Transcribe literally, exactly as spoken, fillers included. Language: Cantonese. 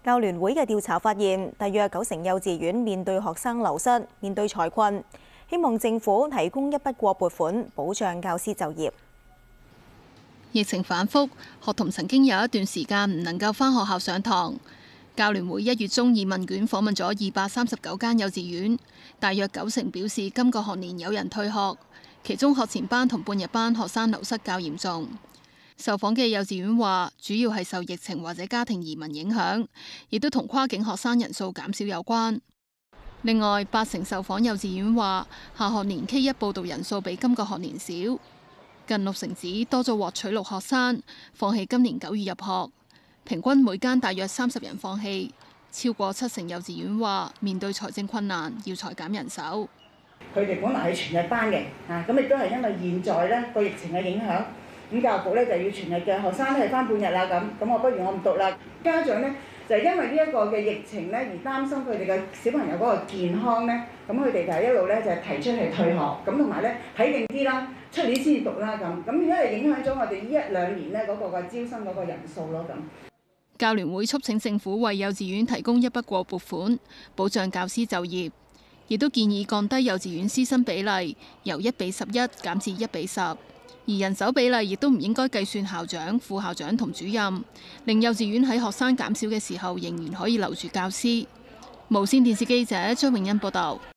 教聯會嘅調查發現，大約九成幼稚園面對學生流失、面對財困，希望政府提供一筆過撥款，保障教師就業。 疫情反覆，學童曾經有一段時間唔能夠返學校上堂。教聯會一月中以問卷訪問咗二百三十九間幼稚園，大約九成表示今個學年有人退學，其中學前班同半日班學生流失較嚴重。受訪嘅幼稚園話，主要係受疫情或者家庭移民影響，亦都同跨境學生人數減少有關。另外，八成受訪幼稚園話，下學年 K 一報讀人數比今個學年少。近六成指多咗獲取錄學生放棄今年九月入學，平均每間大約三十人放棄。超過七成幼稚園話面對財政困難，要裁減人手。 佢哋本來係全日班嘅，啊咁亦都係因為現在咧個疫情嘅影響，咁教育局咧就要全日嘅學生咧係翻半日啦，咁咁我不如我唔讀啦。家長咧就係因為呢一個嘅疫情咧而擔心佢哋嘅小朋友嗰個健康咧，咁佢哋就係一路咧就係提出係退學，咁同埋咧睇定啲啦，出年先至讀啦咁，咁因為影響咗我哋呢一兩年咧嗰個嘅招生嗰個人數咯咁。 教聯會促請政府為幼稚園提供一筆過撥款，保障教師就業，亦都建議降低幼稚園師生比例，由一比十一減至一比十，而人手比例亦都唔應該計算校長、副校長同主任，令幼稚園喺學生減少嘅時候仍然可以留住教師。無線電視記者張永欣報道。